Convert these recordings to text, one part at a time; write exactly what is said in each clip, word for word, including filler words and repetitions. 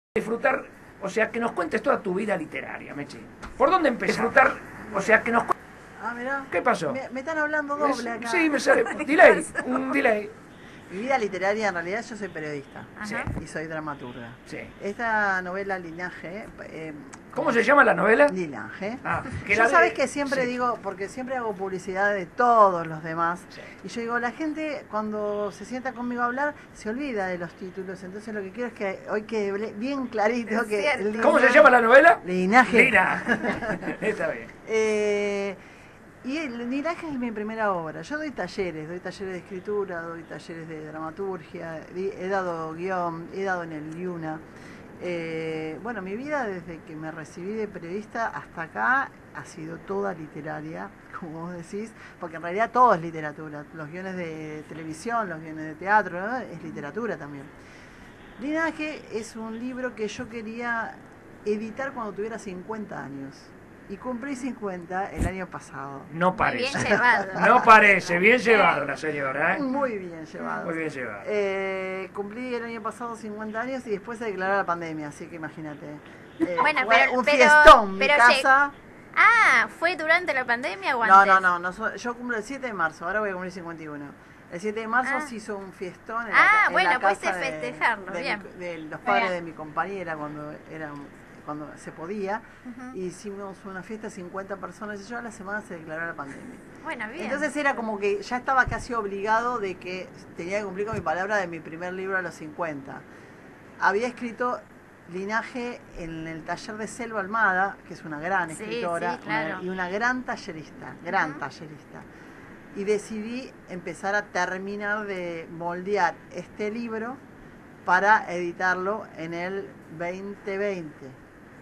Disfrutar, o sea, que nos cuentes toda tu vida literaria, Mechi. ¿Por dónde empezar? Disfrutar, o sea, que nos cuentes... Ah, mirá. ¿Qué pasó? Me, me están hablando doble acá. Sí, me sale. Delay, un delay. Mi vida literaria, en realidad, yo soy periodista. Sí. Y soy dramaturga. Sí. Esta novela Linaje... Eh, ¿Cómo se llama la novela? Linaje. Ah, que yo la sabes de... que siempre sí. digo, porque siempre hago publicidad de todos los demás. Sí. Y yo digo, la gente cuando se sienta conmigo a hablar, se olvida de los títulos. Entonces lo que quiero es que hoy quede bien clarito que... El ¿Cómo linaje, se llama la novela? Linaje. Linaje. Está bien. Eh... Y el Linaje es mi primera obra. Yo doy talleres, doy talleres de escritura, doy talleres de dramaturgia, he dado guión, he dado en el Yuna. Eh, bueno, mi vida desde que me recibí de periodista hasta acá ha sido toda literaria, como vos decís, porque en realidad todo es literatura. Los guiones de televisión, los guiones de teatro, ¿no? Es literatura también. Linaje es un libro que yo quería editar cuando tuviera cincuenta años. Y cumplí cincuenta el año pasado. No parece. Bien llevado. No parece, bien llevado la señora, ¿eh? Muy bien llevado. Muy bien llevado. Eh, cumplí el año pasado cincuenta años y después se declaró la pandemia, así que imagínate. Eh, Bueno, fue pero- un pero- fiestón, pero mi casa. Ah, ¿fue durante la pandemia o No, antes? no, no, no, so- yo cumplo el siete de marzo, ahora voy a cumplir cincuenta y uno. El siete de marzo Ah. se hizo un fiestón en Ah, la, en bueno, la casa pudiste de, festejarlo, de, bien. mi- de los padres Bien. de mi compañera cuando eran cuando se podía. Ujú. Y hicimos una fiesta de cincuenta personas y yo a la semana se declaró la pandemia. Bueno, bien. Entonces era como que ya estaba casi obligado de que tenía que cumplir con mi palabra de mi primer libro a los cincuenta. Había escrito Linaje en el taller de Selva Almada, que es una gran Sí, escritora, sí, claro. una- y una gran tallerista, gran Ujú. tallerista. Y decidí empezar a terminar de moldear este libro para editarlo en el veinte veinte.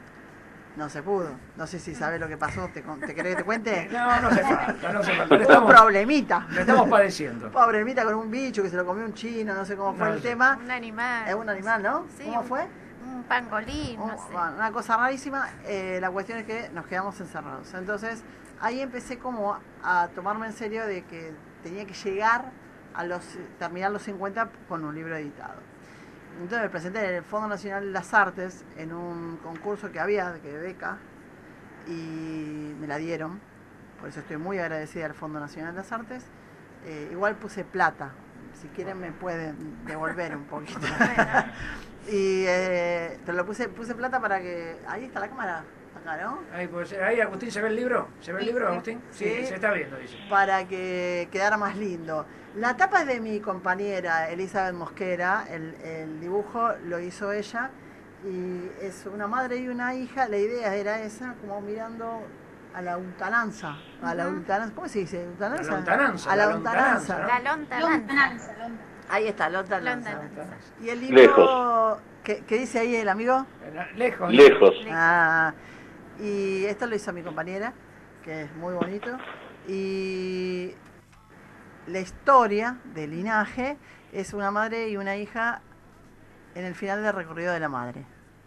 No se pudo. No sé si sabes lo que pasó. ¿Te, con- te querés que te cuente? No, no hace falta, no hace falta. Le Un estamos, problemita. le estamos padeciendo. Problemita con un bicho que se lo comió un chino, no sé cómo fue No el sé. tema. Un animal. Es un animal, ¿no? Sí, ¿Cómo un- fue? Un pangolín, Un- no sé. bueno, una cosa rarísima. Eh, la cuestión es que nos quedamos encerrados. Entonces, ahí empecé como a tomarme en serio de que tenía que llegar a los terminar los cincuenta con un libro editado. Entonces me presenté en el Fondo Nacional de las Artes en un concurso que había, que de beca, y me la dieron. Por eso estoy muy agradecida al Fondo Nacional de las Artes. Eh, igual puse plata. Si quieren me pueden devolver un poquito. Y eh, te lo puse, puse plata para que... Ahí está la cámara, acá, ¿no? Ahí, pues, ahí, Agustín, ¿se ve el libro? ¿Se ve el libro, Agustín? Sí, Sí. se está viendo, dice. Para que quedara más lindo. La tapa es de mi compañera Elizabeth Mosquera, el, el dibujo lo hizo ella, y es una madre y una hija. La idea era esa, como mirando a la lontananza, a la Ujú. lontananza, ¿cómo se dice? ¿Lontananza? La lontananza, A la la lontananza. lontananza, La lontananza. Ahí está, lontananza. Lontananza. Y el libro, Lejos. ¿qué, qué dice ahí el amigo? Lejos. Lejos. Ah, y esto lo hizo mi compañera, que es muy bonito. Y la historia del Linaje es una madre y una hija en el final del recorrido de la madre.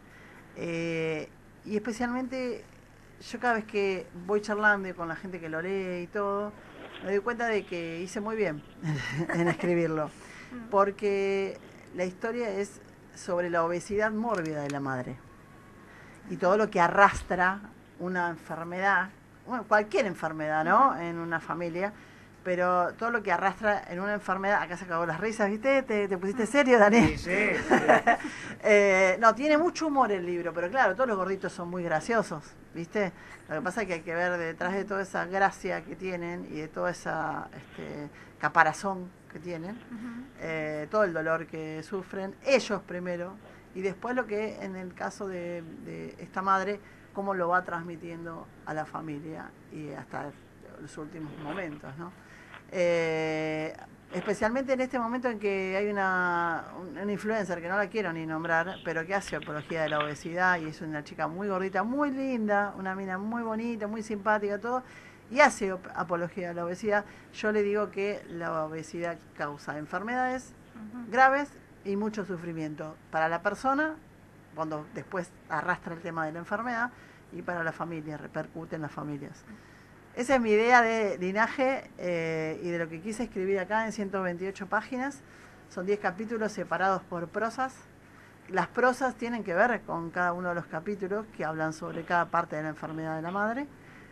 Eh, y especialmente yo cada vez que voy charlando y con la gente que lo lee y todo, me doy cuenta de que hice muy bien en escribirlo. Porque la historia es sobre la obesidad mórbida de la madre y todo lo que arrastra una enfermedad, bueno, cualquier enfermedad, ¿no? En una familia, pero todo lo que arrastra en una enfermedad. Acá se acabó las risas, ¿viste? ¿Te, te pusiste serio, Daniel? Sí, sí, sí. Eh, no, tiene mucho humor el libro, pero claro, todos los gorditos son muy graciosos, ¿viste? Lo que pasa es que hay que ver detrás de toda esa gracia que tienen y de toda esa este, caparazón que tienen, Ujú. eh, todo el dolor que sufren, ellos primero, y después lo que en el caso de, de esta madre, cómo lo va transmitiendo a la familia y hasta los últimos momentos, ¿no? Eh, especialmente en este momento en que hay una, una influencer que no la quiero ni nombrar, pero que hace apología de la obesidad y es una chica muy gordita, muy linda, una mina muy bonita, muy simpática, todo, y hace apología de la obesidad. Yo le digo que la obesidad causa enfermedades Ujú. graves y mucho sufrimiento para la persona, cuando después arrastra el tema de la enfermedad, y para la familia, repercute en las familias. Esa es mi idea de Linaje eh, y de lo que quise escribir acá en ciento veintiocho páginas. Son diez capítulos separados por prosas las prosas tienen que ver con cada uno de los capítulos que hablan sobre cada parte de la enfermedad de la madre.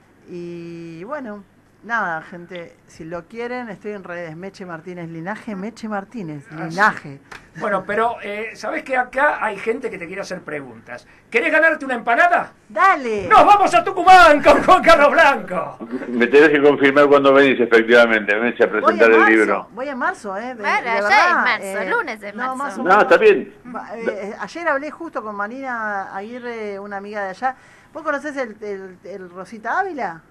Y bueno, nada, gente, si lo quieren, estoy en redes, Meche Martínez Linaje, Meche Martínez Linaje. Ah, sí. Bueno, pero eh, ¿sabés que acá hay gente que te quiere hacer preguntas? ¿Querés ganarte una empanada? ¡Dale! ¡Nos vamos a Tucumán con Juan Carlos Blanco! Me tenés que confirmar cuando venís, efectivamente, Meche, a presentar el libro. Voy en marzo, ¿eh? De, Bueno, de ya verdad, es marzo, eh, lunes de marzo. No, más o No, menos. está bien. Va, eh, ayer hablé justo con Marina Aguirre, una amiga de allá. ¿Vos conocés el, el, el Rosita Ávila?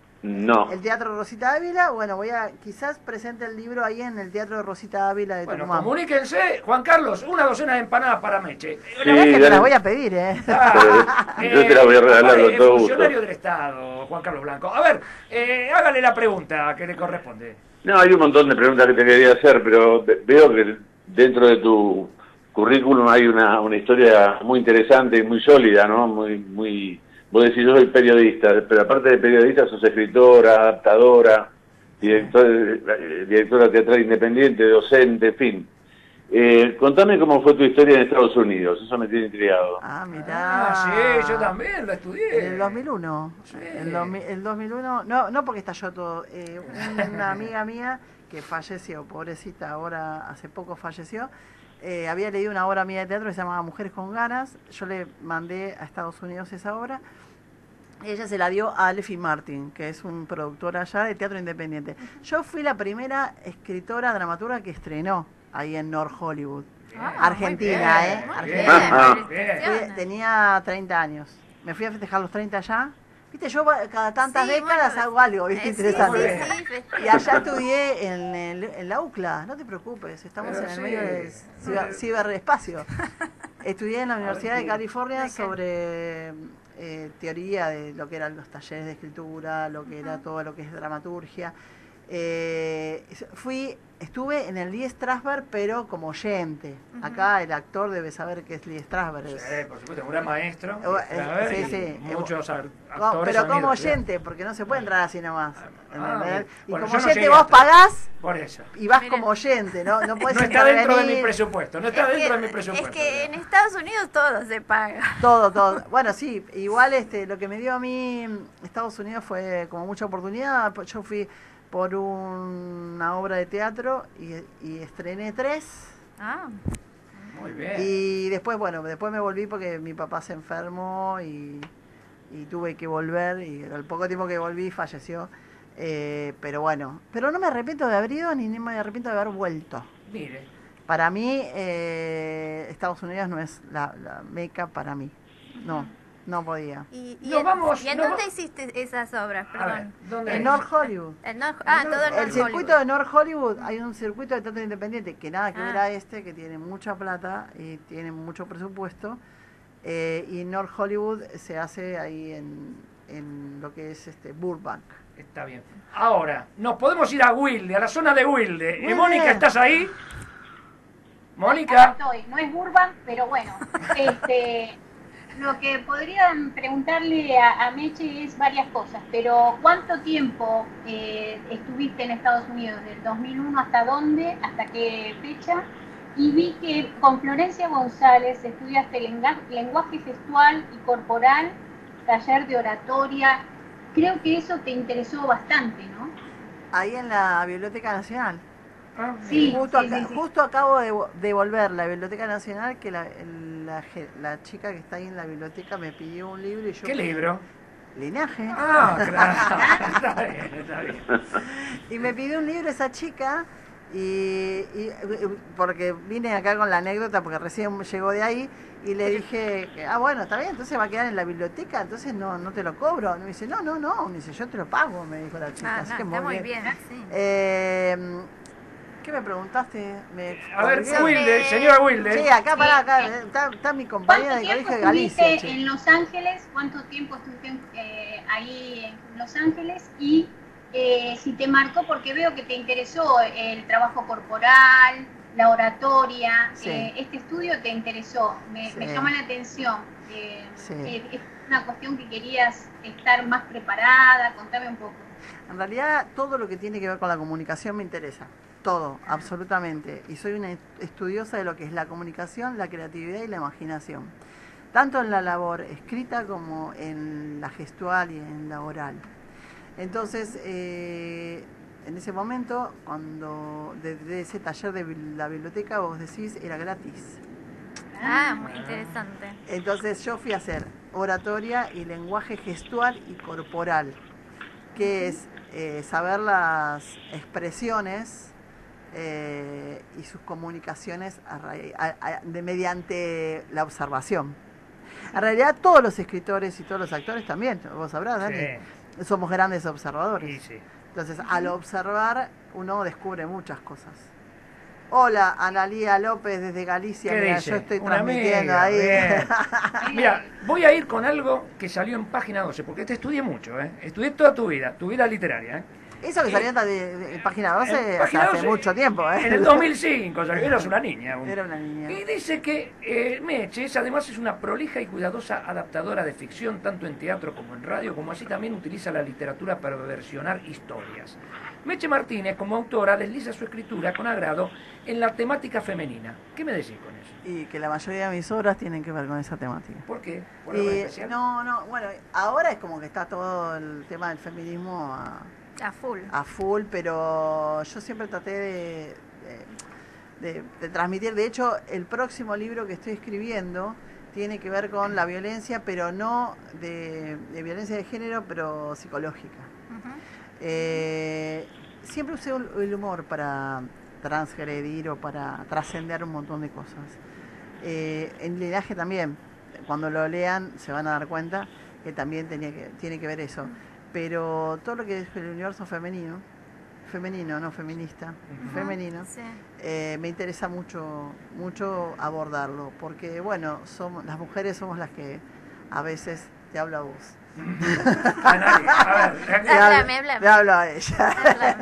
No. El Teatro Rosita Ávila. Bueno, voy a, quizás presente el libro ahí en el Teatro de Rosita Ávila de Bueno, Tucumán. comuníquense, Juan Carlos, una docena de empanadas para Meche. La verdad es que te dale. las voy a pedir, ¿eh? Ah, Yo te la voy a regalar papá con es todo gusto. funcionario del Estado, Juan Carlos Blanco. A ver, eh, hágale la pregunta que le corresponde. No, hay un montón de preguntas que te quería hacer, pero ve- veo que dentro de tu currículum hay una, una historia muy interesante y muy sólida, ¿no? Muy, muy. Vos decís, yo soy periodista, pero aparte de periodista sos escritora, adaptadora, director, eh, directora teatral independiente, docente, en fin. Eh, contame cómo fue tu historia en Estados Unidos, eso me tiene intrigado. Ah, mirá. Ah, sí, yo también lo estudié. En el dos mil uno. Sí. El, dos mil el dos mil uno, no, no porque estalló todo. Eh, una amiga mía que falleció, pobrecita, ahora hace poco falleció, eh, había leído una obra mía de teatro que se llamaba Mujeres con Ganas. Yo le mandé a Estados Unidos esa obra. Ella se la dio a Alfie Martin, que es un productor allá de teatro independiente. Yo fui la primera escritora dramaturga que estrenó ahí en North Hollywood. Ah, Argentina, muy bien, ¿eh? muy Argentina. bien, Ah, muy bien. Fui- tenía treinta años. Me fui a festejar los treinta allá. Viste, yo va- cada tantas Sí, décadas bueno, hago algo, ¿viste? eh, Interesante. Sí, sí, sí, festejo. Y allá estudié en, el- en la UCLA, no te preocupes, estamos Pero en el sí. medio del ciber- ciberespacio. Estudié en la Universidad de sí. California ¿De qué? sobre eh, teoría de lo que eran los talleres de escritura, lo que era todo lo que es dramaturgia. Eh, fui, estuve en el Lee Strasberg, pero como oyente. Acá el actor debe saber qué es Lee Strasberg. es- Sí, por supuesto, un gran maestro. Eh, eh, A ver, sí, y sí. Muchos ar- Co- actores pero han como ido, oyente, porque no se puede entrar así nomás. Ah, ¿entendés? bien. Y Bueno, como yo no oyente llegué vos hasta- pagás Por eso. y vas Miren. como oyente, ¿no? No puedes No está dentro de mi intervenir. presupuesto, no está Es dentro que, de mi es presupuesto. que en digamos. Estados Unidos todo se paga. Todo, todo. Bueno, sí, igual este, lo que me dio a mí Estados Unidos fue como mucha oportunidad. Yo fui por una obra de teatro y, y estrené tres. Ah, Muy bien. Y después, bueno, después me volví porque mi papá se enfermó y, y tuve que volver. Y al poco tiempo que volví falleció. Eh, pero bueno, pero no me arrepiento de haber ido ni me arrepiento de haber vuelto. Mire, Para mí, eh, Estados Unidos no es la, la meca para mí. No, no podía. ¿y, y Nos en, vamos, ¿y en nos dónde va- hiciste esas obras? a ver, Perdón. ¿dónde En es? North Hollywood. El North- ah, todo en El North circuito Hollywood. de North Hollywood, hay un circuito de teatro independiente que nada que Ah. ver a este, que tiene mucha plata y tiene mucho presupuesto. Eh, y North Hollywood se hace ahí en, en lo que es este Burbank. Está bien. Ahora, nos podemos ir a Wilde, a la zona de Wilde. Muy Eh, Mónica, bien. ¿estás ahí? Acá Mónica. estoy, no es Burbank, pero bueno, este, lo que podrían preguntarle a, a Meche es varias cosas, pero ¿cuánto tiempo eh, estuviste en Estados Unidos? ¿Del dos mil uno hasta dónde? ¿Hasta qué fecha? Y vi que con Florencia González estudiaste lenga- lenguaje gestual y corporal, taller de oratoria. Creo que eso te interesó bastante, ¿no? Ahí en la Biblioteca Nacional. Ah, Sí. Justo, sí, acá- sí, sí. justo acabo de vo- de volver la Biblioteca Nacional, que la, el- la, ge- la chica que está ahí en la biblioteca me pidió un libro y yo... ¿Qué libro? Linaje. Ah, claro. Está bien, está bien. Y me pidió un libro esa chica, y, y- porque vine acá con la anécdota, porque recién llegó de ahí, y le dije, que, ah, bueno, está bien, entonces va a quedar en la biblioteca, entonces no no te lo cobro. Y me dice, no, no, no, me dice, yo te lo pago, me dijo la chica. Ah, Así no, que está muy bien, sí. Eh, ¿Qué me preguntaste? Me A ver, colgué. Wilde, señora Wilde. Sí, acá, pará, acá, está, está mi compañera ¿Cuánto de tiempo colegio de Galicia. estuviste che. en Los Ángeles? ¿Cuánto tiempo estuviste en- eh, ahí en Los Ángeles? Y eh, si te marcó, porque veo que te interesó el trabajo corporal, la oratoria, Sí. eh, este estudio te interesó, me, Sí. me llama la atención. Eh, Sí. eh, ¿Es una cuestión que querías estar más preparada? Contame un poco. En realidad, todo lo que tiene que ver con la comunicación me interesa. todo, absolutamente. Y soy una estudiosa de lo que es la comunicación, la creatividad y la imaginación. Tanto en la labor escrita como en la gestual y en la oral. Entonces, eh, en ese momento, cuando desde ese taller de la biblioteca, vos decís, era gratis. Ah, muy interesante. Entonces yo fui a hacer oratoria y lenguaje gestual y corporal, que es eh, saber las expresiones eh, y sus comunicaciones a a, a, de, mediante la observación. En realidad todos los escritores y todos los actores también, vos sabrás, Dani, sí. Somos grandes observadores. Sí, sí. Entonces, al observar, uno descubre muchas cosas. Hola, Analía López desde Galicia. Mira, yo estoy Una transmitiendo amiga, ahí. Mira, voy a ir con algo que salió en página doce, porque te estudié mucho, ¿eh? Estudié toda tu vida, tu vida literaria, ¿eh? Eso que salió en de, de, de página doce, o sea, hace mucho tiempo, ¿eh? En el dos mil cinco, o sea, eras una niña. Aún. Era una niña. Y dice que eh, Meche es, además es una prolija y cuidadosa adaptadora de ficción, tanto en teatro como en radio, como así también utiliza la literatura para versionar historias. Meche Martínez, como autora, desliza su escritura con agrado en la temática femenina. ¿Qué me decís con eso? Y que la mayoría de mis obras tienen que ver con esa temática. ¿Por qué? ¿Por algo y, especial? No, no, bueno, ahora es como que está todo el tema del feminismo a, a full. A full, pero yo siempre traté de, de, de, de transmitir. De hecho, el próximo libro que estoy escribiendo tiene que ver con la violencia, pero no de, de violencia de género, pero psicológica. Uh-huh. Eh, siempre usé el humor para transgredir o para trascender un montón de cosas. Eh, en Linaje también, cuando lo lean se van a dar cuenta que también tenía que, tiene que ver eso. Pero todo lo que es el universo femenino, femenino, no feminista, uh-huh. femenino, sí. eh, me interesa mucho, mucho abordarlo, porque bueno, somos, las mujeres somos las que a veces te hablo a vos. A nadie. A ver, háblame, háblame. Le hablo a ella.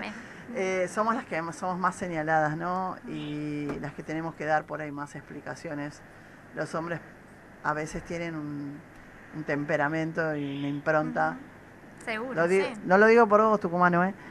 eh, somos las que somos más señaladas, ¿no? Y las que tenemos que dar por ahí más explicaciones. Los hombres a veces tienen un, un temperamento y una impronta. Uh-huh. Seguro, lo digo, sí. No lo digo por vos, tucumano, ¿eh?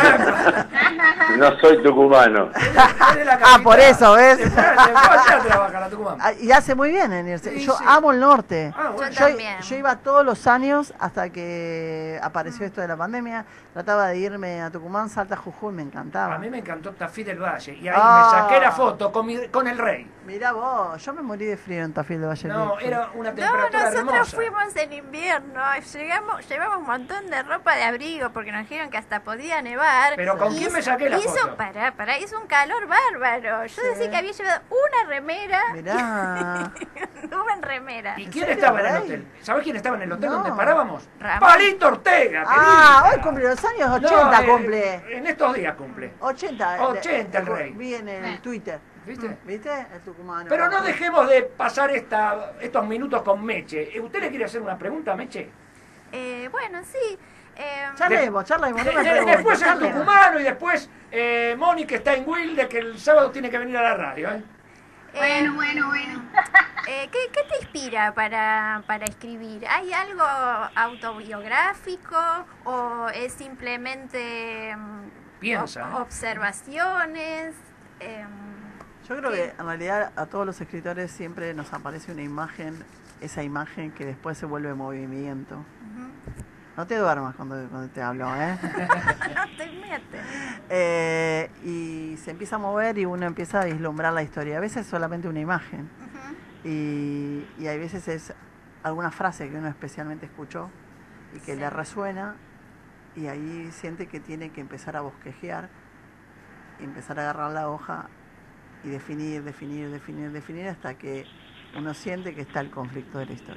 No soy tucumano. Ah, por eso, ¿ves? Se fue, se fue allá a trabajar a Tucumán. Y hace muy bien en irse. Sí, yo sí. amo el norte. Ah, bueno. Yo, yo, yo iba todos los años hasta que apareció esto de la pandemia. Trataba de irme a Tucumán, Salta, Jujuy, me encantaba. A mí me encantó Tafí del Valle. Y ahí ah. me saqué la foto con, mi, con el rey. Mirá vos, yo me morí de frío en Tafí del Valle. No, era una temperatura No, nosotros hermosa. fuimos en invierno. Llegamos, llevamos un montón de ropa de abrigo porque nos dijeron que hasta podía nevar. Pero ¿con quién hizo, me saqué la hizo, foto? Pará, pará, hizo un calor bárbaro. Yo sí. decía que había llevado una remera. Mirá. Una remera. ¿Y quién estaba en el hotel? ¿Sabés quién estaba en el hotel no. donde parábamos? Ramón. Palito Ortega. Ah, hoy cumple los años, ochenta no, cumple. En, en estos días cumple. ochenta. ochenta el rey. Vi en el Twitter. ¿Viste? ¿Viste? El tucumano. Pero no dejemos de pasar esta, estos minutos con Meche. ¿Usted le quiere hacer una pregunta a Meche? Eh, bueno, sí. Eh, charlemos, charlemos. No de, de, después el tucumano y después eh, Moni, que está en Wilde, que el sábado tiene que venir a la radio. ¿eh? Bueno, bueno, bueno. Eh, ¿qué, ¿Qué te inspira para, para escribir? ¿Hay algo autobiográfico o es simplemente Piensa, o, observaciones? Eh, Yo creo ¿qué? que en realidad a todos los escritores siempre nos aparece una imagen, esa imagen que después se vuelve movimiento. Uh-huh. No te duermas cuando, cuando te hablo, ¿eh? No te metes. Eh, y se empieza a mover y uno empieza a vislumbrar la historia. A veces es solamente una imagen. Uh-huh. y, y hay veces es alguna frase que uno especialmente escuchó y que sí. le resuena y ahí siente que tiene que empezar a bosquejear y empezar a agarrar la hoja y definir, definir, definir, definir hasta que uno siente que está el conflicto de la historia.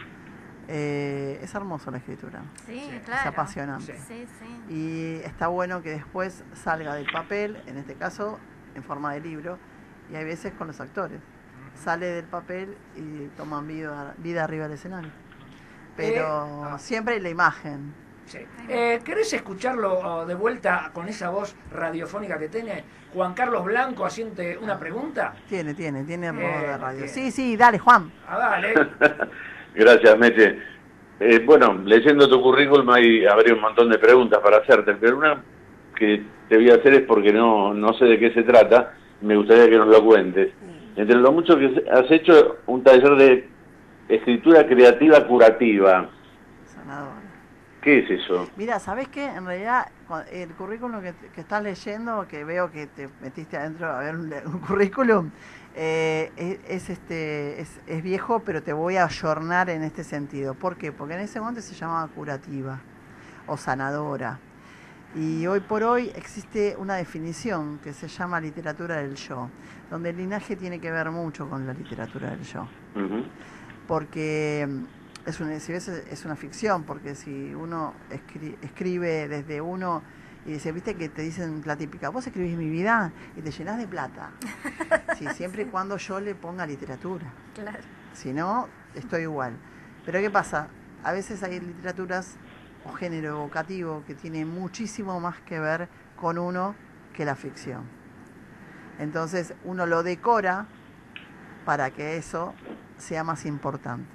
Eh, es hermoso la escritura. Sí, sí. claro. Es apasionante. Sí, sí. Y está bueno que después salga del papel, en este caso en forma de libro, y hay veces con los actores. Sale del papel y toman vida, vida arriba del escenario. Pero eh, no. siempre la imagen. Sí. Eh, ¿Querés escucharlo de vuelta con esa voz radiofónica que tiene Juan Carlos Blanco haciendo una pregunta? Tiene, tiene, tiene eh, voz de radio. Tiene. Sí, sí, dale, Juan. Ah, dale. Gracias, Meche. Eh, bueno, leyendo tu currículum hay, habría un montón de preguntas para hacerte, pero una que te voy a hacer es porque no, no sé de qué se trata, me gustaría que nos lo cuentes. Entre lo mucho que has hecho, un taller de escritura creativa curativa. Sanadora. ¿Qué es eso? Mira, ¿sabés qué? En realidad, el currículum que, que estás leyendo, que veo que te metiste adentro a ver un, un currículum, eh, es, es, este, es, es viejo, pero te voy a ayornar en este sentido. ¿Por qué? Porque en ese momento se llamaba curativa o sanadora. Y hoy por hoy existe una definición que se llama literatura del yo, donde el linaje tiene que ver mucho con la literatura del yo. Uh-huh. Porque es una, si ves, es una ficción, porque si uno escri escribe desde uno y dice, viste que te dicen la típica, vos escribís mi vida y te llenás de plata. Sí, siempre y cuando yo le ponga literatura. Claro. Si no, estoy igual. Pero ¿qué pasa? A veces hay literaturas o género evocativo que tiene muchísimo más que ver con uno que la ficción. Entonces uno lo decora para que eso sea más importante.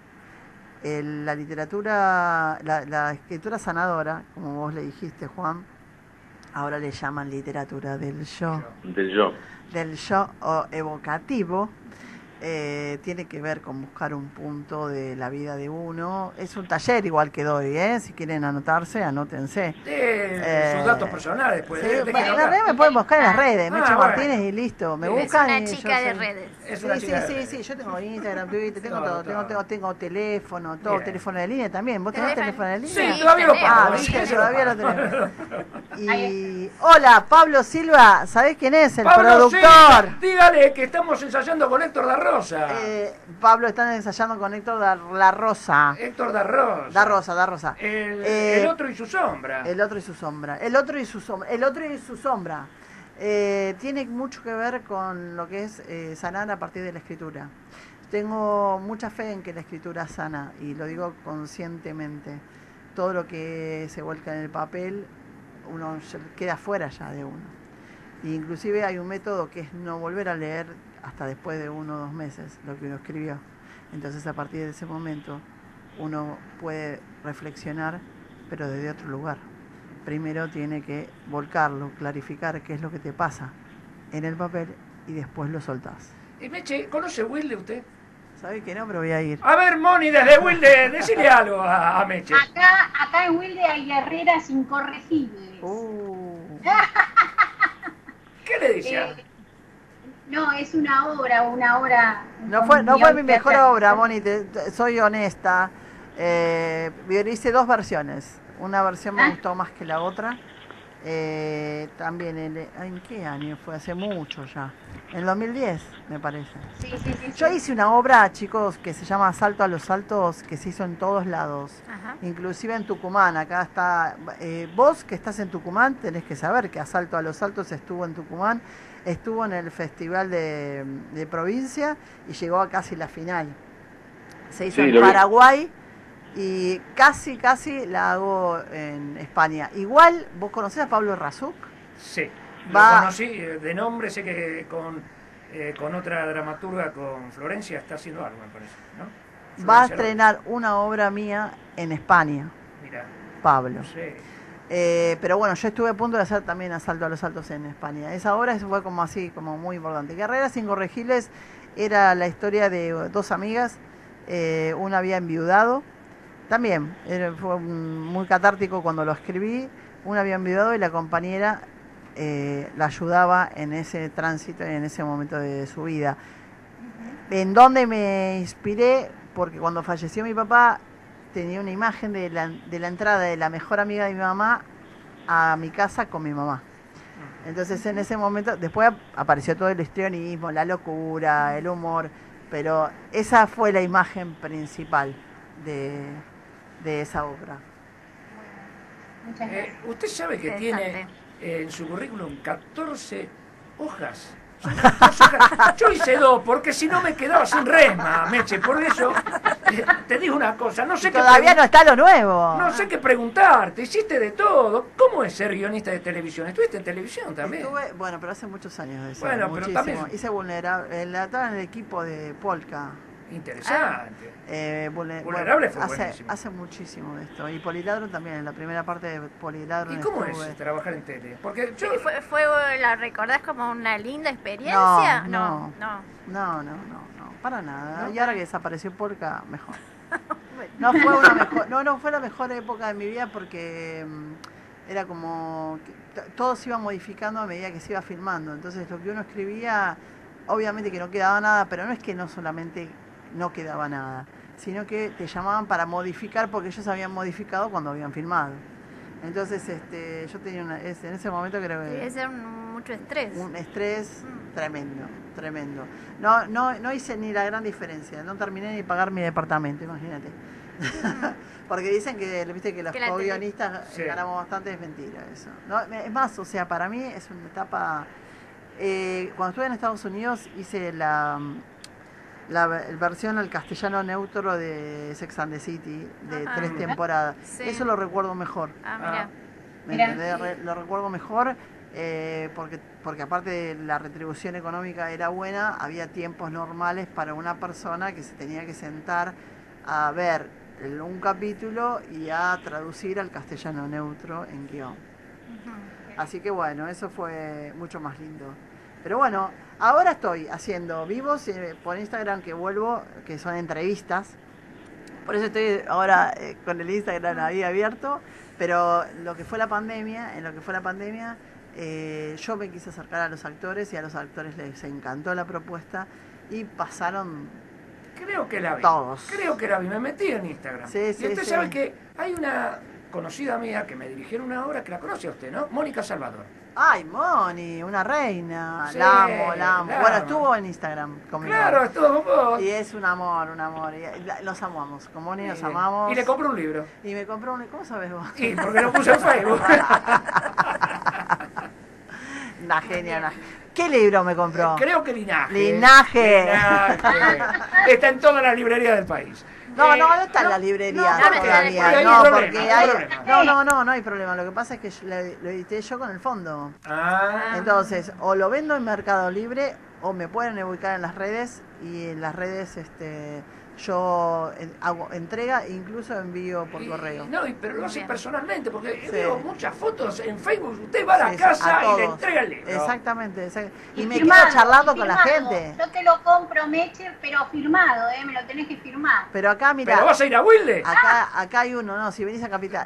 El, la literatura, la, la escritura sanadora, como vos le dijiste, Juan, ahora le llaman literatura del yo. Del yo. Del yo o evocativo. Eh, tiene que ver con buscar un punto de la vida de uno. Es un taller igual que doy, ¿eh? Si quieren anotarse, anótense. Eh, sus datos personales, pues. Sí, de, bueno, en las redes me pueden buscar en las redes, Ah, Meche bueno. Martínez y listo. Me Es buscan una y chica yo de soy- redes. Es Sí, una sí, chica de sí, redes. sí, yo tengo Instagram, Twitter, tengo Todo, todo, tengo, todo. tengo, tengo teléfono, todo, Bien. teléfono de línea también. ¿Vos tenés Teléfono. teléfono de línea? Sí, todavía lo tenemos. Ah, pago. viste, sí, todavía lo pago. tenemos. Y hola, Pablo Silva, ¿sabés quién es? El Pablo, productor. sí, dígale que estamos ensayando con Héctor da Rosa. Eh, Pablo, están ensayando con Héctor da La Rosa. Héctor da Rosa. Da Rosa, da Rosa. El, Eh, el otro y su sombra. El otro y su sombra. El otro y su sombra. El otro y su sombra. Eh, tiene mucho que ver con lo que es eh, sanar a partir de la escritura. Tengo mucha fe en que la escritura sana, y lo digo conscientemente. Todo lo que se vuelca en el papel, uno ya queda fuera ya de uno. E inclusive hay un método que es no volver a leer hasta después de uno o dos meses lo que uno escribió. Entonces a partir de ese momento uno puede reflexionar, pero desde otro lugar. Primero tiene que volcarlo, clarificar qué es lo que te pasa en el papel y después lo soltás. Y Meche, ¿conoce Wilde usted? ¿Sabe que no? Pero voy a ir. A ver, Moni, desde Wilde, decile algo a, a Meche. Acá, acá en Wilde hay guerreras incorregibles. Uh, ¿Qué le decía? Eh, no, es una obra, una obra. no fue, no con fue mi guión mejor teatral. obra, Moni, te- te- soy honesta. Eh, hice dos versiones. Una versión me ¿Ah? gustó más que la otra. Eh, también, el, ¿en qué año fue? Hace mucho ya. En el dos mil diez, me parece. Sí, sí, sí. Yo sí. hice una obra, chicos, que se llama Asalto a los Altos, que se hizo en todos lados, Ajá. inclusive en Tucumán. Acá está, eh, vos que estás en Tucumán tenés que saber que Asalto a los Altos estuvo en Tucumán, estuvo en el Festival de, de Provincia y llegó a casi la final. Se hizo Sí, en lo vi. Paraguay y casi, casi la hago en España. Igual, ¿vos conocés a Pablo Razuk? Sí, Va- lo conocí eh, de nombre, sé que con, eh, con otra dramaturga, con Florencia, está haciendo algo, me parece, ¿no? Va a Florencia estrenar una obra mía en España, López. Mirá, Pablo. no sé. Eh, pero bueno, yo estuve a punto de hacer también Asalto a los Altos en España. Esa obra fue como así, como muy importante. Guerreras Incorregibles era la historia de dos amigas. Eh, una había enviudado. También era- fue un- muy catártico cuando lo escribí. Una había enviudado y la compañera eh, la ayudaba en ese tránsito y en ese momento de su vida. ¿En dónde me inspiré? Porque cuando falleció mi papá tenía una imagen de la, de la entrada de la mejor amiga de mi mamá a mi casa con mi mamá. Entonces en ese momento, después apareció todo el histrionismo, la locura, el humor, pero esa fue la imagen principal de, de esa obra. Muchas Eh, gracias. usted sabe que Interesante. tiene eh, en su currículum catorce hojas. Son catorce hojas. Yo hice dos, porque si no me quedaba sin resma, Meche. Por eso eh, te digo una cosa, no sé qué Todavía pregun- no está lo nuevo. no sé qué preguntarte, hiciste de todo. ¿Cómo es ser guionista de televisión? ¿Estuviste en televisión también? Estuve, bueno, pero hace muchos años de eso. Bueno, pero muchísimo. también- Hice vulnerable, estaba en el equipo de Polka. Interesante. Eh, vulne- Vulnerable bueno, fue hace, buenísimo. hace muchísimo de esto. Y Poliladro también, en la primera parte de Poliladro. ¿Y cómo estuve. es trabajar en tele? Porque yo... Sí, fue, fue, ¿la recordás como una linda experiencia? No, no. No, no, no, no, para nada. ¿No? Y ahora que desapareció Polka, mejor. No fue una mejor, no, no fue la mejor época de mi vida porque mm, era como que t- todo se iba modificando a medida que se iba filmando. Entonces lo que uno escribía, obviamente que no quedaba nada, pero no es que no solamente no quedaba nada, sino que te llamaban para modificar porque ellos habían modificado cuando habían filmado. Entonces este, yo tenía una, es- en ese momento creo que Debe ser un- mucho estrés. un estrés Mm. tremendo, tremendo. No, no, no hice ni la gran diferencia, no terminé ni pagar mi departamento, imagínate. Porque dicen que, viste, que los Que la tele- co-guionistas Sí. ganamos bastante, es mentira eso. No, es más, o sea, para mí es una etapa... eh, cuando estuve en Estados Unidos hice la, la ve- versión al castellano neutro de Sex and the City, de Ajá. tres temporadas. Sí. Eso lo recuerdo mejor. Ah, mira. ¿Me Mirá. entendés? Re- lo recuerdo mejor eh, porque, porque aparte de la retribución económica era buena, había tiempos normales para una persona que se tenía que sentar a ver el- un capítulo y a traducir al castellano neutro en guión. Ujú. Así que bueno, eso fue mucho más lindo. Pero bueno, ahora estoy haciendo vivos eh, por Instagram que vuelvo, que son entrevistas. Por eso estoy ahora eh, con el Instagram ahí abierto. Pero lo que fue la pandemia, en lo que fue la pandemia, eh, yo me quise acercar a los actores y a los actores les encantó la propuesta y pasaron. Creo que la vi. Todos. Creo que la vi. Me metí en Instagram. Sí, y sí, usted sí. sabe que hay una conocida mía que me dirigieron una obra que la conoce a usted, ¿no? Mónica Salvador. ¡Ay, Moni! Una reina. Sí, la amo, la amo. la Bueno, amo. estuvo en Instagram conmigo. Claro, estuvo con vos. Y es un amor, un amor. Y la- los amamos. Con Moni nos Sí. amamos. Y le compré un libro. Y me compró un... ¿Cómo sabes vos? Y porque lo puse en Facebook. Una genia, una... ¿Qué libro me compró? Creo que Linaje. Linaje. Linaje. Está en todas las librerías del país. No, Eh, no, no está en la librería no, no, todavía. porque hay No, problema, porque hay hay... problema. No, no, no, no hay problema. Lo que pasa es que yo- le- lo edité yo con el fondo. Ah, Entonces, o lo vendo en Mercado Libre o me pueden ubicar en las redes y en las redes este yo eh, hago entrega e incluso envío por y- correo. No, y- pero lo hace Bien. personalmente, porque Sí. veo muchas fotos en Facebook. Usted va a la Sí, casa a y le todos. entrega el libro. Exactamente, exact- y, me firmado, quedo charlando y con la firmado. gente. Yo te lo compro, Meche, pero firmado, ¿eh? Me lo tenés que firmar. Pero acá, mira, ¿Pero vas a ir a Wilde? acá, acá hay uno, no, si venís a Capital.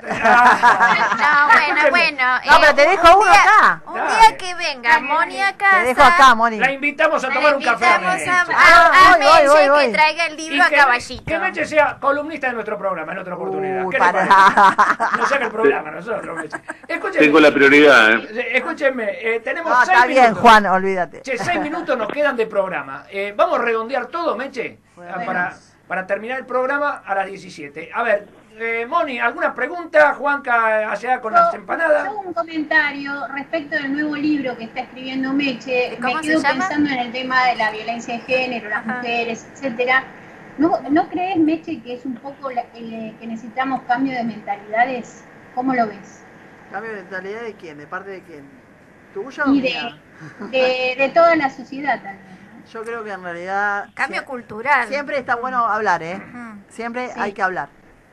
Ah, No, bueno, escúcheme. bueno. No, pero te un dejo uno día- acá. Un Dale. día que venga Dale, Moni a dale. casa. Te dejo acá, Moni. La invitamos a La tomar un café. a invitamos Meche. a, a, Ah, a voy, voy, Meche voy, voy. que traiga el Y libro a que, caballito. que Meche sea columnista de nuestro programa en otra oportunidad. Uy, ¿Qué le para. parece? Nos saca el programa nosotros, Meche. Escúcheme, Tengo la prioridad, ¿eh? eh, escúchenme, eh, tenemos No, seis está bien, minutos. Juan, olvídate. Che, seis minutos nos quedan de programa. Eh, vamos a redondear todo, Meche, Bueno. ah, para, para terminar el programa a las diecisiete. A ver, eh, Moni, ¿alguna pregunta? Juanca, allá con las Yo- empanadas. Yo un comentario respecto del nuevo libro que está escribiendo Meche. ¿Cómo Me se quedo llama? pensando en el tema de la violencia de género, las Ajá. mujeres, etcétera. ¿No, ¿No crees, Meche, que es un poco la- el, que necesitamos cambio de mentalidades? ¿Cómo lo ves? ¿Cambio de mentalidad de quién? ¿De parte de quién? ¿Tuya o Y mía? de, de, de toda la sociedad también. ¿no? Yo creo que en realidad... Cambio sie- cultural. Siempre está bueno hablar, ¿eh? Ujú. Siempre Sí. hay que hablar.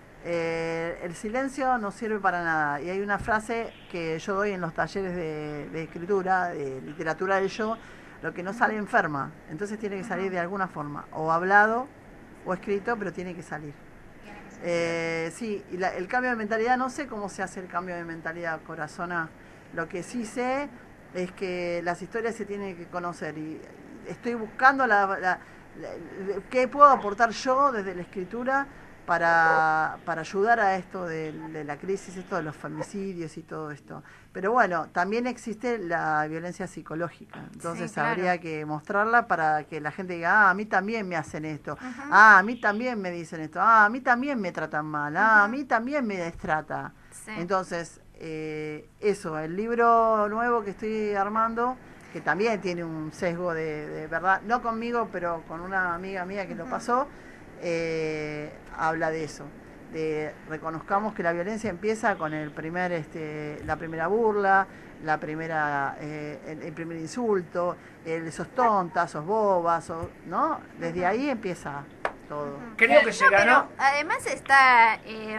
Eh, el silencio no sirve para nada. Y hay una frase que yo doy en los talleres de, de escritura, de literatura del yo, lo que no sale enferma. Entonces tiene que salir de alguna forma. O hablado o escrito, pero tiene que salir. Eh, sí, y la- el cambio de mentalidad, no sé cómo se hace el cambio de mentalidad, corazona. Lo que sí sé es que las historias se tienen que conocer y estoy buscando la, la- la- qué puedo aportar yo desde la escritura para, para ayudar a esto de, de la crisis, esto de los femicidios y todo esto. Pero bueno, también existe la violencia psicológica, entonces Sí, claro. habría que mostrarla para que la gente diga, ah, a mí también me hacen esto, Ujú. ah, a mí también me dicen esto, ah, a mí también me tratan mal, ah, a Ujú. mí también me destrata. Sí. Entonces, eh, eso, el libro nuevo que estoy armando, que también tiene un sesgo de, de verdad, no conmigo, pero con una amiga mía que lo Ujú. pasó, eh, habla de eso, de reconozcamos que la violencia empieza con el primer, este, la primera burla, la primera, eh, el, el primer insulto, el sos tonta, sos boba, sos- ¿no? Desde ahí empieza todo. Creo que se No, ganó. pero además está eh,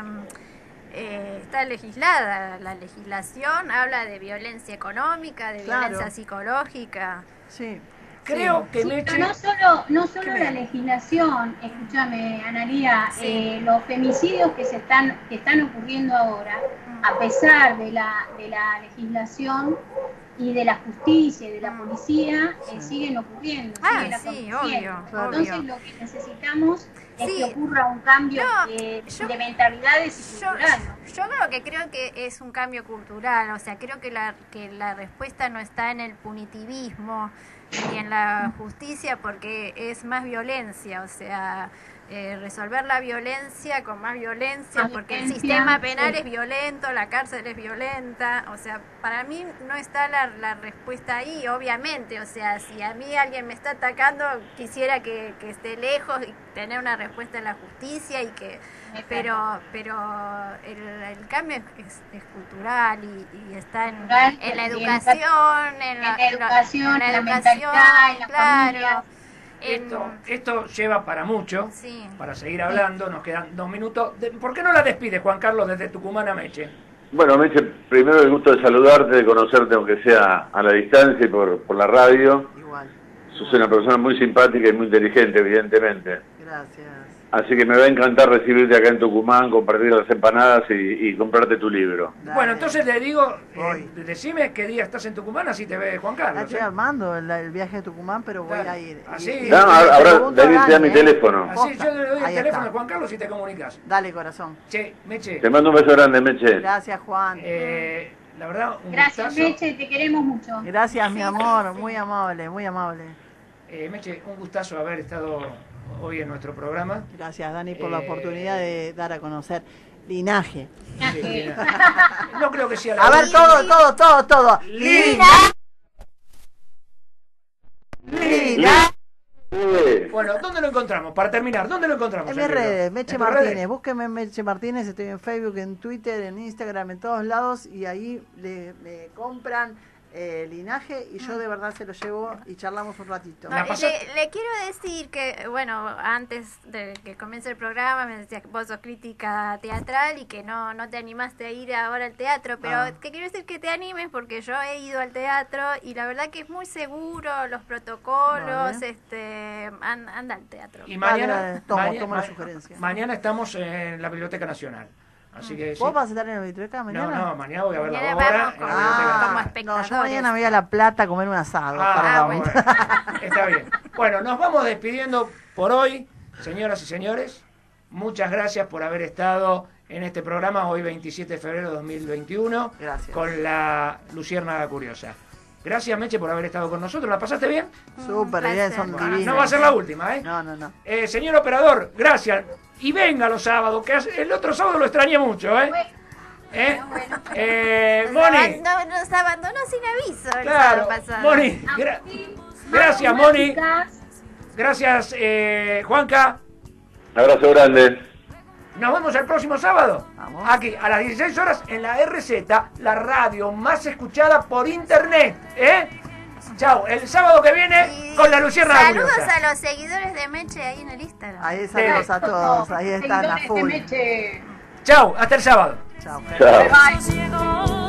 eh, está legislada, la legislación habla de violencia económica, de Claro. violencia psicológica. Sí. Creo que Sí, Meche... pero no solo, no solo ¿Qué la me- legislación, escúchame, Analía, Sí. eh, los femicidios que se están, que están ocurriendo ahora, a pesar de la, de la legislación y de la justicia y de la policía, eh, siguen ocurriendo, Ah, siguen sí, aconteciendo. obvio, Claro. Entonces obvio. lo que necesitamos es Sí. que ocurra un cambio No, eh, yo- de mentalidades y Yo, cultural. yo creo que creo que es un cambio cultural, o sea, creo que la, que la respuesta no está en el punitivismo ni en la justicia porque es más violencia, o sea, eh, resolver la violencia con más violencia, Más porque el violencia, sistema penal sí. es violento, la cárcel es violenta, o sea, para mí no está la, la respuesta ahí, obviamente, o sea, si a mí alguien me está atacando, quisiera que, que esté lejos y tener una respuesta en la justicia y que pero pero el, el cambio es, es cultural y, y está en, Cultural, en la y educación, en la, en la educación, en la en la educación, mentalidad, en las claro. familias. En- Esto, esto lleva para mucho, sí. para seguir hablando, nos quedan dos minutos. De- ¿Por qué no la despides, Juan Carlos, desde Tucumán a Meche? Bueno, Meche, primero el gusto de saludarte, de conocerte, aunque sea a la distancia y por, por la radio. Igual. Sos una persona muy simpática y muy inteligente, evidentemente. Gracias. Así que me va a encantar recibirte acá en Tucumán, compartir las empanadas y, y comprarte tu libro. Dale. Bueno, entonces le digo, Voy. eh, decime qué día estás en Tucumán, así te ve Juan Ya Carlos. estoy ¿eh? armando el, el viaje a Tucumán, pero voy Dale. a ir. Así. Y- y- No, y ahora- te ahora pregunto David te da mi ¿eh? teléfono. Así, yo le doy el Ahí teléfono está. a Juan Carlos y te comunicas. Dale, corazón. Che, Meche, Te mando un beso grande, Meche. Gracias, Juan. eh, la verdad, un Gracias, gustazo. Meche, te queremos mucho. Gracias, mi Sí, amor. sí, sí. Muy amable, muy amable. Eh, Meche, un gustazo haber estado hoy en nuestro programa. Gracias, Dani, por la Eh, oportunidad de dar a conocer Linaje. Sí, mira. No creo que sea la A ver, última. todo, todo, todo, todo. Lina. Lina. Sí. Bueno, ¿dónde lo encontramos? Para terminar, ¿dónde lo encontramos? En mis el libro? redes, Meche ¿En tus Martínez. redes? Búsquenme Meche Martínez. Estoy en Facebook, en Twitter, en Instagram, en todos lados. Y ahí le, me compran eh, Linaje. Y yo de verdad se lo llevo y charlamos un ratito. No, La y pasaste- le, le quiero decir que, bueno, antes de que comience el programa me decías que vos sos crítica teatral y que no, no te animaste a ir ahora al teatro, pero Ah. que quiero decir que te animes porque yo he ido al teatro y la verdad que es muy seguro, los protocolos, Vale. este, an- anda al teatro. Y Dale, mañana, dale, tomo, maña- tomo la ma- sugerencia. mañana estamos en la Biblioteca Nacional. Así que sí. ¿Vos vas a estar en la biblioteca mañana? No, no, mañana voy a ver la Mañana obra vamos en con- la Biblioteca como Ah, Nacional. no, espectadores. yo mañana me voy a La Plata a comer un asado. Ah, perdón. bueno. Está bien. Bueno, nos vamos despidiendo por hoy, señoras y señores. Muchas gracias por haber estado en este programa hoy veintisiete de febrero de dos mil veintiuno Gracias. con la Luciérnaga Curiosa. Gracias, Meche, por haber estado con nosotros. ¿La pasaste bien? Súper Un bien, placer. son Bueno, divinos. no va a ser la última, ¿eh? No, no, no. Eh, señor operador, gracias. Y venga los sábados, que hace- el otro sábado lo extrañé mucho, ¿eh? ¿Eh? Eh, Nos, Moni, aban- no, nos abandonó sin aviso el claro, sábado pasado. Moni, gra- gracias, Moni. Chicas, Gracias, eh, Juanca. Abrazo grande. Nos vemos el próximo sábado. Vamos. Aquí, a las dieciséis horas, en la R Z, la radio más escuchada por internet. ¿Eh? Chao, el sábado que viene Y con la Luciérnaga saludos Curiosa. a los seguidores de Meche ahí en el Instagram. Ahí saludos a todos. Ahí están a seguidores de full. Meche. Chao, hasta el sábado. Chao. Chao. Bye. Llegó